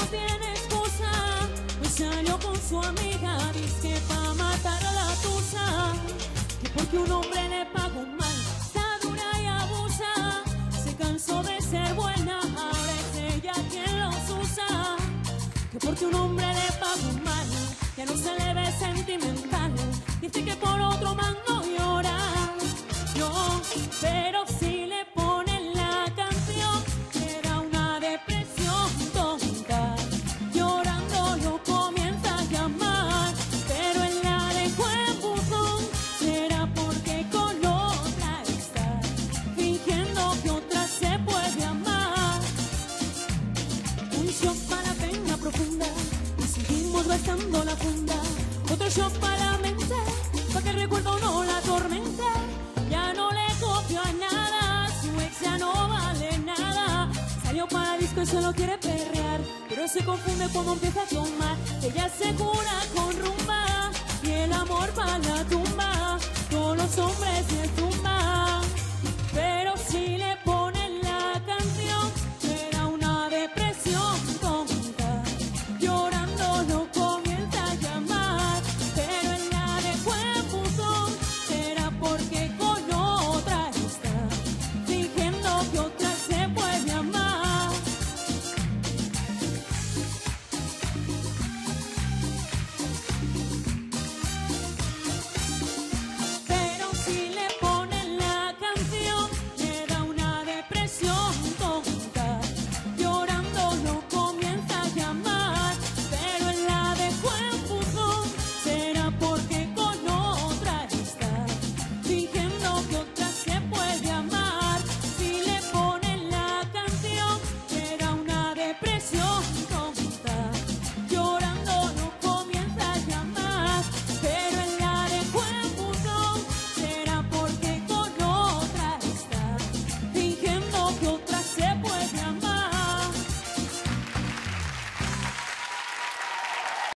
tiene excusa. Pues salió con su amiga, dice pa' matar a la tusa. Que porque un hombre le pagó mal, está dura y abusa. Se cansó de ser buena, ahora es ella quien los usa. Que porque un hombre le pagó mal, ya no se le ve sentimental. Dice que por otro man no llora, no, pero si le ponen la canción, le da una depresión tonta. Llorando lo comienza a llamar, pero él la dejó en buzón. Será porque con otra está, fingiendo que otra se puede amar. Un shot para la pena profunda, y seguimos gastando la funda. Otro shot para la mente, pa' que el recuerdo no la atormente. Ya no le copio a nada, su ex ya no vale nada. Salió para el disco y solo quiere perrear, pero se confunde cuando empieza a tomar. Ella se cura con rumba, y el amor va a la tumba. Todos los hombres se tumban, pero si le